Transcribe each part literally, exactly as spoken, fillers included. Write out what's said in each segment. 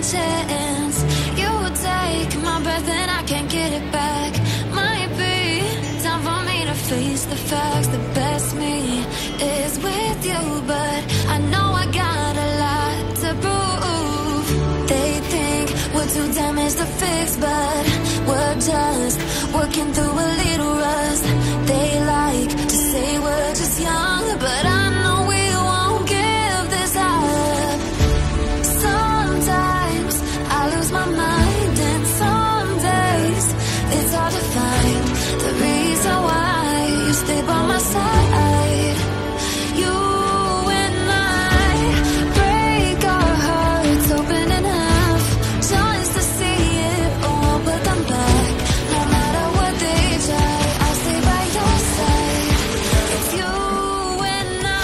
chance. You take my breath and I can't get it back. Might be time for me to face the facts. The best me is with you, but I know I got a lot to prove. They think we're too damaged to fix, but we're just working through a little rust. They like to say we're just young, but I know we won't give this up. Sometimes I lose my mind, and some days it's hard to find the reason why you stay by my side. You and I break our hearts open in half just to see it all, put them back. No matter what they try, I'll stay by your side. It's you and I.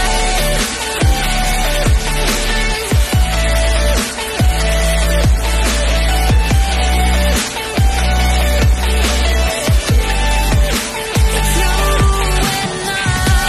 It's you and I.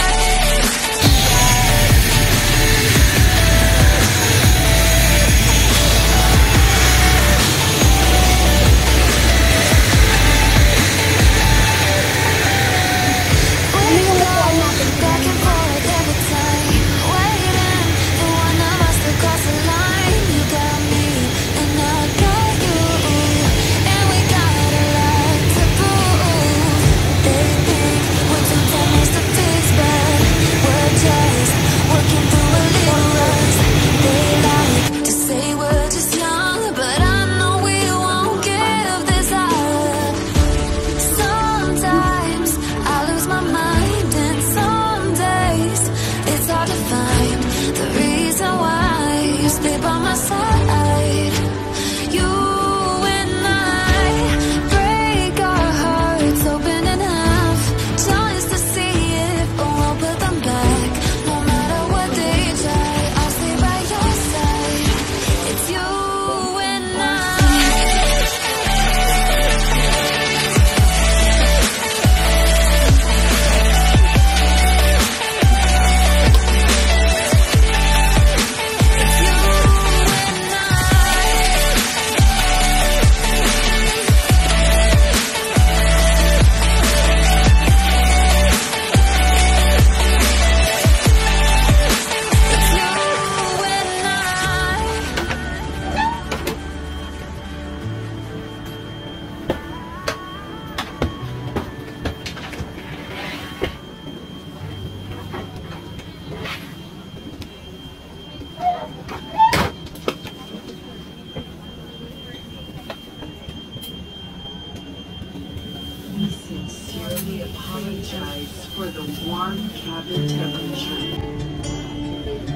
We go back and forth every time, waiting for one of us to cross the line. You got me and I got you, and we got a lot to prove. They think we're too damaged to fix, but we're just working through a little rust. They like to say we're just young, but I know we won't give this up. Sometimes I lose my mind, and some days it's hard to find the reason why you stay by my side. You and I break our hearts open in half just to see if we'll put them back. No matter what they try, I'll stay by your side. It's you and I. It's you and I. It's you and I. We sincerely apologize for the warm cabin temperature.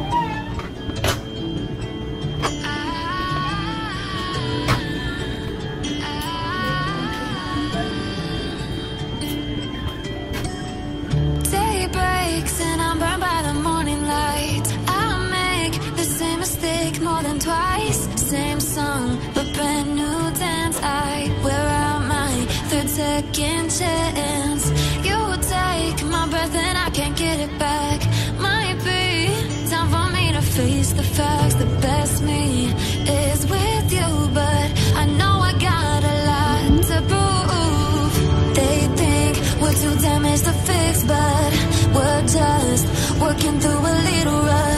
Day breaks and I'm burned by the morning light. I make the same mistake more than twice. Same song, but brand new dance. I wear out my third second chance. You take my breath and I can't get it back. Might be time for me to face the facts. The best me is with you, but I know I got a lot to prove. They think we're too damaged to fix, but we're just working through a little rust.